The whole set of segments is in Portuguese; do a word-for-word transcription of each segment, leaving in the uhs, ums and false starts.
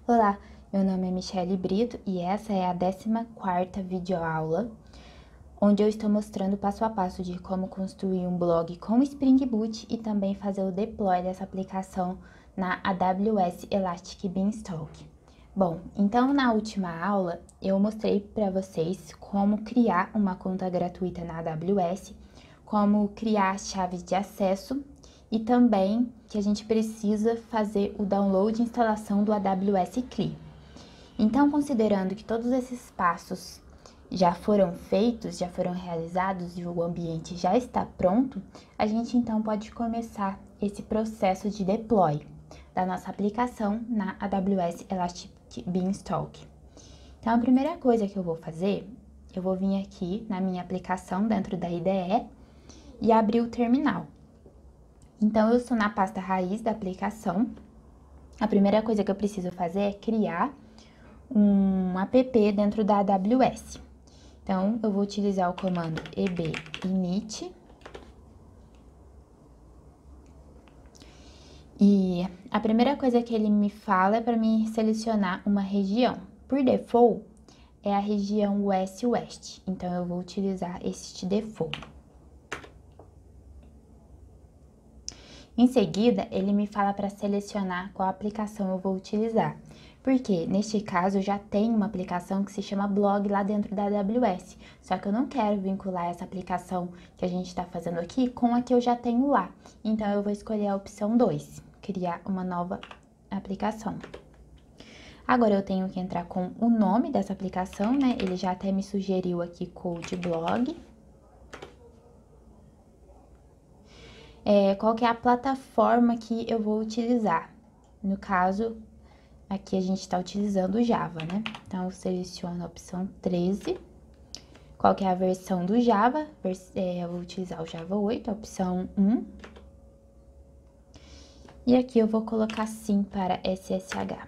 Olá, meu nome é Michele Brito e essa é a décima quarta videoaula, onde eu estou mostrando passo a passo de como construir um blog com Spring Boot e também fazer o deploy dessa aplicação na A W S Elastic Beanstalk. Bom, então na última aula eu mostrei para vocês como criar uma conta gratuita na A W S, como criar chaves de acesso e também que a gente precisa fazer o download e instalação do A W S C L I. Então, considerando que todos esses passos já foram feitos, já foram realizados e o ambiente já está pronto, a gente então pode começar esse processo de deploy da nossa aplicação na A W S Elastic Beanstalk. Então, a primeira coisa que eu vou fazer, eu vou vir aqui na minha aplicação dentro da I D E e abrir o terminal. Então, eu estou na pasta raiz da aplicação. A primeira coisa que eu preciso fazer é criar um app dentro da A W S. Então, eu vou utilizar o comando eb init. E a primeira coisa que ele me fala é para mim selecionar uma região. Por default, é a região West-West. Então, eu vou utilizar este default. Em seguida, ele me fala para selecionar qual aplicação eu vou utilizar, porque neste caso eu já tenho uma aplicação que se chama Blog lá dentro da A W S, só que eu não quero vincular essa aplicação que a gente está fazendo aqui com a que eu já tenho lá. Então, eu vou escolher a opção dois, criar uma nova aplicação. Agora, eu tenho que entrar com o nome dessa aplicação, né? Ele já até me sugeriu aqui Code Blog. É, qual que é a plataforma que eu vou utilizar. No caso, aqui a gente está utilizando o Java, né? Então, eu seleciono a opção treze. Qual que é a versão do Java? É, eu vou utilizar o Java oito, a opção um. E aqui eu vou colocar sim para S S H.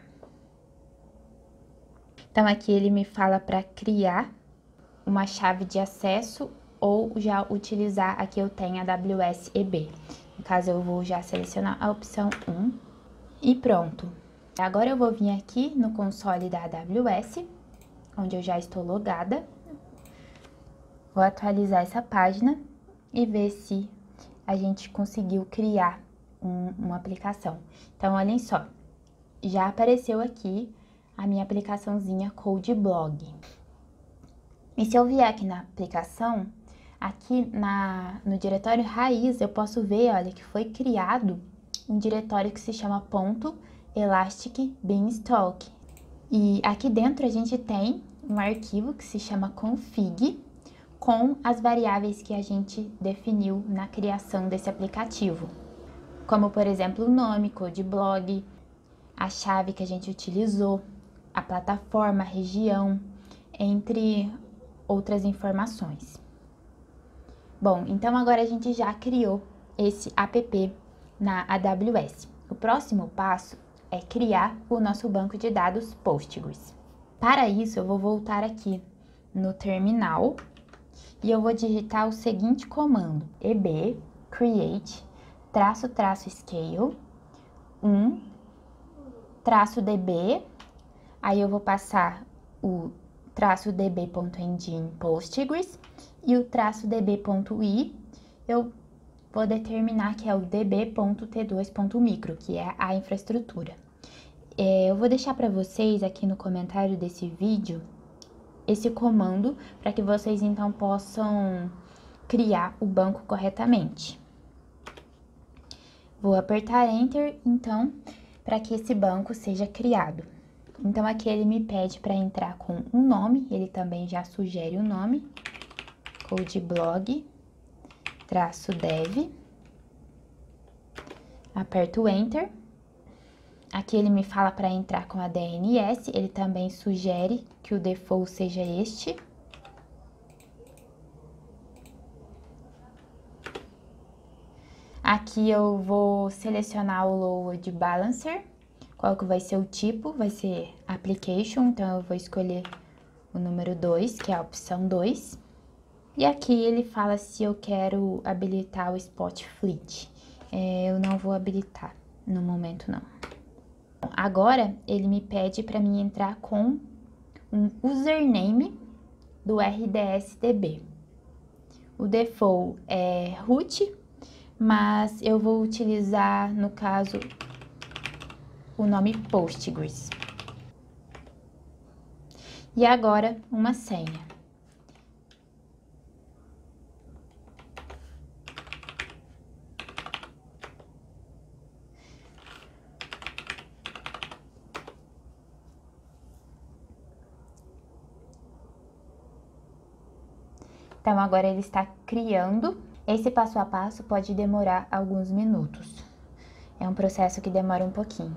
Então, aqui ele me fala para criar uma chave de acesso ou já utilizar a que eu tenho, a W S E B. No caso, eu vou já selecionar a opção um e pronto. Agora, eu vou vir aqui no console da A W S, onde eu já estou logada. Vou atualizar essa página e ver se a gente conseguiu criar um, uma aplicação. Então, olhem só, já apareceu aqui a minha aplicaçãozinha Code Blog. E se eu vier aqui na aplicação, aqui na, no diretório raiz, eu posso ver, olha, que foi criado um diretório que se chama ponto Elastic Beanstalk. E aqui dentro a gente tem um arquivo que se chama config, com as variáveis que a gente definiu na criação desse aplicativo. Como, por exemplo, o nome, code blog, a chave que a gente utilizou, a plataforma, a região, entre outras informações. Bom, então agora a gente já criou esse app na A W S. O próximo passo é criar o nosso banco de dados Postgres. Para isso, eu vou voltar aqui no terminal e eu vou digitar o seguinte comando: eb create traço traço scale um traço db, aí eu vou passar o traço db.engine Postgres e o traço db.i eu vou determinar que é o db.t dois ponto micro, que é a infraestrutura. É, eu vou deixar para vocês aqui no comentário desse vídeo esse comando para que vocês então possam criar o banco corretamente. Vou apertar Enter, então, para que esse banco seja criado. Então, aqui ele me pede para entrar com um nome, ele também já sugere o nome, codeblog, traço dev, aperto Enter. Aqui ele me fala para entrar com a D N S, ele também sugere que o default seja este. Aqui eu vou selecionar o Load Balancer, qual que vai ser o tipo, vai ser Application, então eu vou escolher o número dois, que é a opção dois. E aqui ele fala se eu quero habilitar o Spot Fleet. É, eu não vou habilitar no momento, não. Agora, ele me pede para mim entrar com um username do R D S D B. O default é root, mas eu vou utilizar, no caso, o nome Postgres. E agora, uma senha. Então, agora ele está criando. Esse passo a passo pode demorar alguns minutos. É um processo que demora um pouquinho.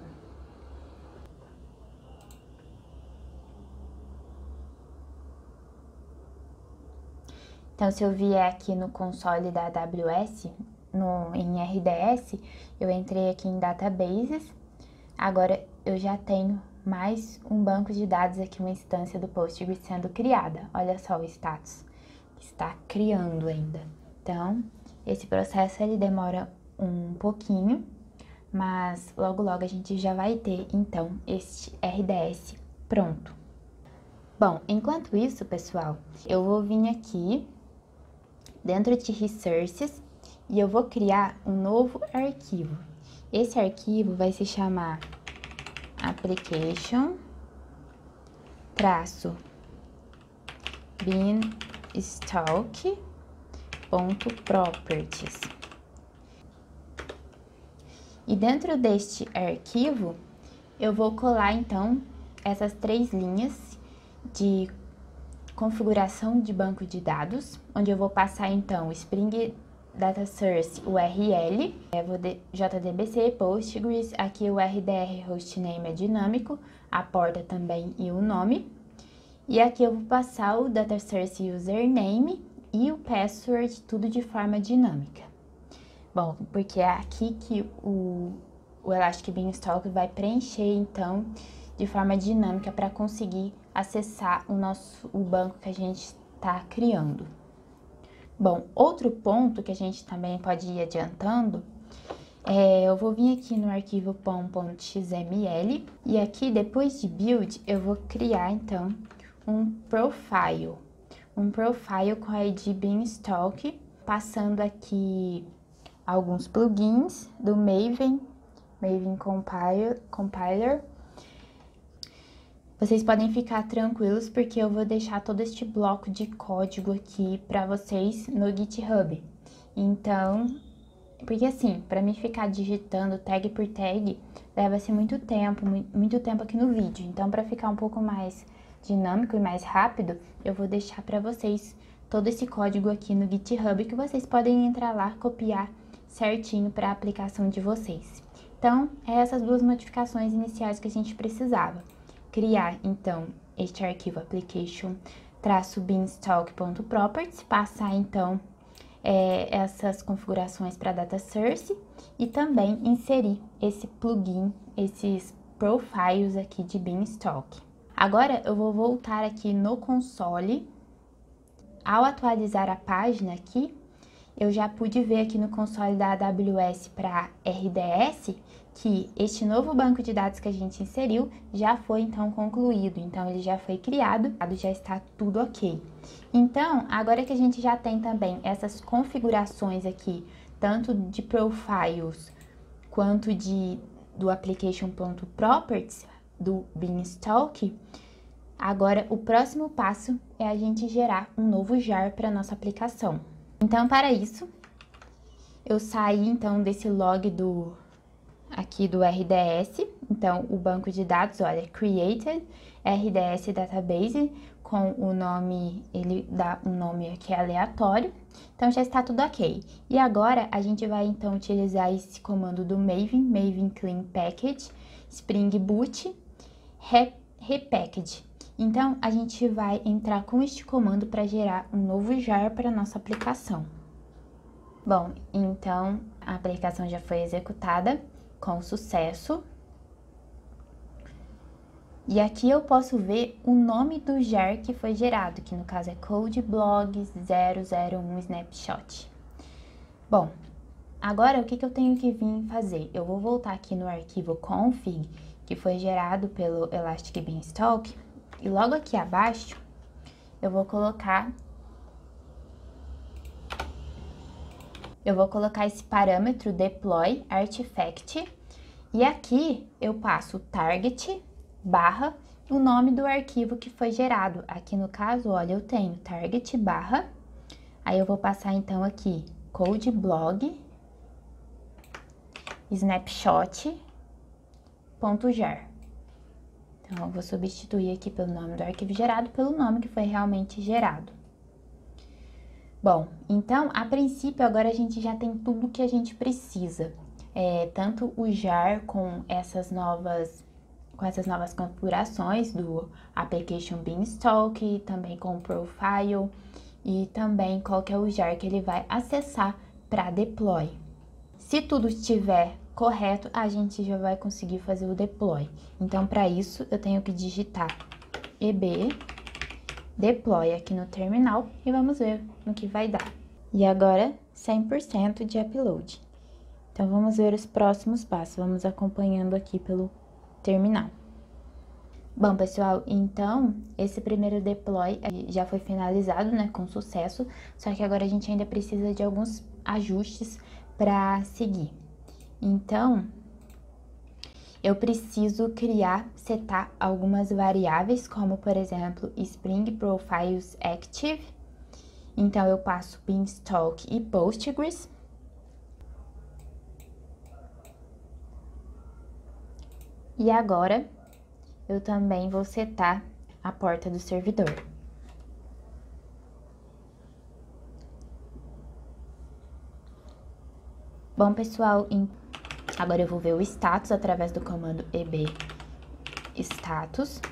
Então, se eu vier aqui no console da A W S, no, em R D S, eu entrei aqui em Databases. Agora, eu já tenho mais um banco de dados aqui, uma instância do Postgres sendo criada. Olha só o status. Está criando ainda. Então, esse processo ele demora um pouquinho, mas logo logo a gente já vai ter, então, este R D S pronto. Bom, enquanto isso, pessoal, eu vou vir aqui dentro de Resources e eu vou criar um novo arquivo. Esse arquivo vai se chamar application traço beanstalk.properties. E dentro deste arquivo, eu vou colar, então, essas três linhas de configuração de banco de dados, onde eu vou passar, então, Spring Data Source U R L, eu vou de J D B C, Postgres, aqui o R D R Hostname é dinâmico, a porta também e o nome. E aqui eu vou passar o Data Source Username e o Password, tudo de forma dinâmica. Bom, porque é aqui que o, o Elastic Beanstalk vai preencher, então, de forma dinâmica para conseguir acessar o nosso o banco que a gente está criando. Bom, outro ponto que a gente também pode ir adiantando, é, eu vou vir aqui no arquivo pom.xml e aqui depois de build eu vou criar então um profile, um profile com a I D Beanstalk, passando aqui alguns plugins do Maven, Maven Compiler, Compiler. Vocês podem ficar tranquilos porque eu vou deixar todo este bloco de código aqui para vocês no GitHub. Então, porque assim, para mim ficar digitando tag por tag, leva-se muito tempo, muito tempo aqui no vídeo. Então, para ficar um pouco mais dinâmico e mais rápido, eu vou deixar para vocês todo esse código aqui no GitHub que vocês podem entrar lá, copiar certinho para a aplicação de vocês. Então, é essas duas modificações iniciais que a gente precisava. Criar, então, este arquivo application-beanstalk.properties, passar, então, é, essas configurações para Data Source e também inserir esse plugin, esses profiles aqui de Beanstalk. Agora, eu vou voltar aqui no console. Ao atualizar a página aqui, eu já pude ver aqui no console da A W S para R D S que este novo banco de dados que a gente inseriu já foi então concluído, então ele já foi criado, já está tudo ok. Então, agora que a gente já tem também essas configurações aqui, tanto de profiles quanto de do application.properties do Beanstalk, agora o próximo passo é a gente gerar um novo jar para nossa aplicação. Então, para isso, eu saí então desse log do aqui do R D S, então o banco de dados, olha, created R D S database com o nome, ele dá um nome aqui aleatório, então já está tudo ok. E agora a gente vai então utilizar esse comando do Maven, Maven Clean Package, Spring Boot, repackage. Então a gente vai entrar com este comando para gerar um novo jar para nossa aplicação. Bom, então a aplicação já foi executada com sucesso. E aqui eu posso ver o nome do jar que foi gerado, que no caso é CodeBlog zero zero um Snapshot. Bom, agora o que, que eu tenho que vir fazer? Eu vou voltar aqui no arquivo config, que foi gerado pelo Elastic Beanstalk. E logo aqui abaixo, eu vou colocar... Eu vou colocar esse parâmetro deploy artifact. E aqui eu passo target barra o nome do arquivo que foi gerado. Aqui no caso, olha, eu tenho target barra, aí eu vou passar então aqui code blog snapshot.jar. Então, eu vou substituir aqui pelo nome do arquivo gerado pelo nome que foi realmente gerado. Bom, então, a princípio, agora a gente já tem tudo que a gente precisa. É, tanto o jar com essas novas, com essas novas configurações do Application Beanstalk, também com o Profile e também qual que é o jar que ele vai acessar para deploy. Se tudo estiver correto, a gente já vai conseguir fazer o deploy. Então, para isso, eu tenho que digitar eb deploy aqui no terminal e vamos ver no que vai dar. E agora, cem por cento de upload. Então, vamos ver os próximos passos. Vamos acompanhando aqui pelo terminal. Bom, pessoal, então, esse primeiro deploy já foi finalizado, né, com sucesso. Só que agora a gente ainda precisa de alguns ajustes para seguir. Então, eu preciso criar, setar algumas variáveis, como, por exemplo, Spring Profiles Active. Então, eu passo Beanstalk e Postgres. E agora, eu também vou setar a porta do servidor. Bom, pessoal, agora eu vou ver o status através do comando eb status.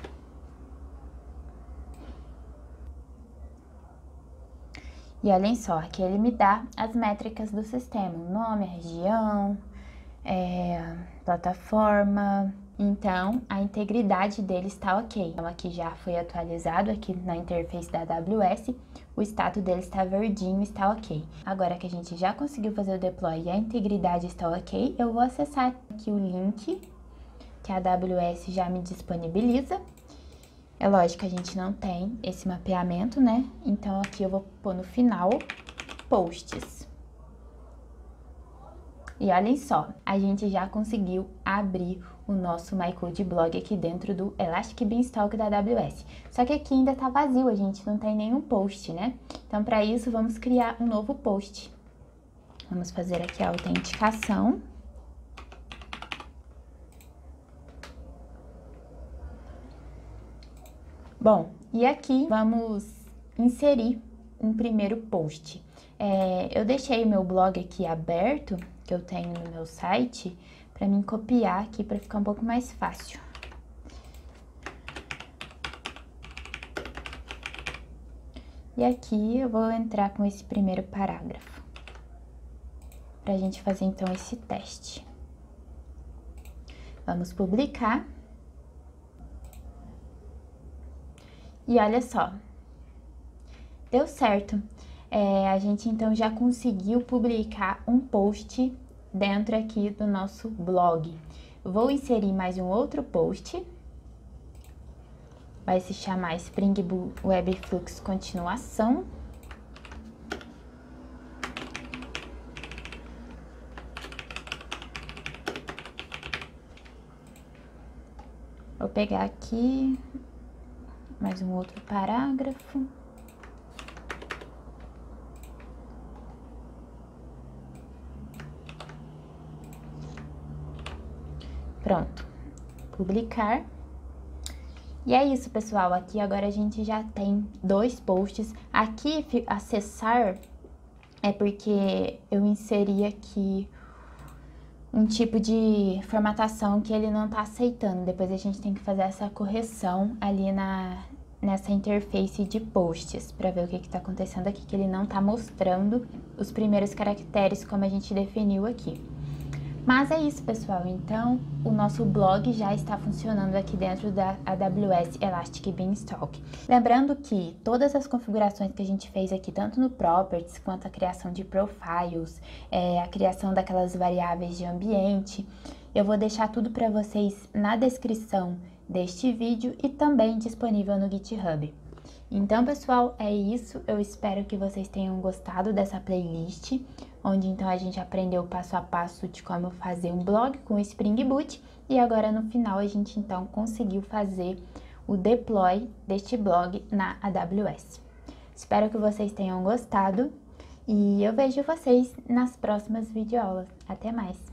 E olhem só, aqui ele me dá as métricas do sistema, o nome, a região, é, plataforma. Então, a integridade dele está ok. Então, aqui já foi atualizado, aqui na interface da A W S, o status dele está verdinho, está ok. Agora que a gente já conseguiu fazer o deploy e a integridade está ok, eu vou acessar aqui o link que a A W S já me disponibiliza. É lógico que a gente não tem esse mapeamento, né? Então, aqui eu vou pôr no final, posts. E olhem só, a gente já conseguiu abrir o nosso MyCode Blog aqui dentro do Elastic Beanstalk da A W S. Só que aqui ainda tá vazio, a gente não tem nenhum post, né? Então, para isso, vamos criar um novo post. Vamos fazer aqui a autenticação. Bom, e aqui vamos inserir um primeiro post. É, eu deixei o meu blog aqui aberto, que eu tenho no meu site, para mim copiar aqui para ficar um pouco mais fácil. E aqui eu vou entrar com esse primeiro parágrafo, para a gente fazer então esse teste. Vamos publicar. E olha só, deu certo. É, a gente então já conseguiu publicar um post dentro aqui do nosso blog. Vou inserir mais um outro post. Vai se chamar Spring Boot Web Flux Continuação. Vou pegar aqui mais um outro parágrafo. Pronto, publicar. E é isso, pessoal, aqui agora a gente já tem dois posts. Aqui, acessar, é porque eu inseri aqui um tipo de formatação que ele não tá aceitando. Depois a gente tem que fazer essa correção ali na, nessa interface de posts, para ver o que que tá acontecendo aqui, que ele não tá mostrando os primeiros caracteres como a gente definiu aqui. Mas é isso, pessoal, então o nosso blog já está funcionando aqui dentro da A W S Elastic Beanstalk. Lembrando que todas as configurações que a gente fez aqui, tanto no Properties, quanto a criação de profiles, é, a criação daquelas variáveis de ambiente Eu vou deixar tudo para vocês na descrição deste vídeo e também disponível no GitHub. Então, pessoal, é isso. Eu espero que vocês tenham gostado dessa playlist, onde então a gente aprendeu passo a passo de como fazer um blog com o Spring Boot e agora no final a gente então conseguiu fazer o deploy deste blog na A W S. Espero que vocês tenham gostado e eu vejo vocês nas próximas videoaulas. Até mais!